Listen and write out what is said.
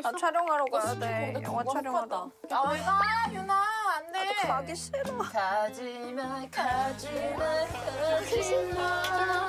나 촬영하러 가야 돼. 영화 촬영하러. 왜 가, 유나? 안 돼. 가기 싫어. 가지마, 가지마, 가지마.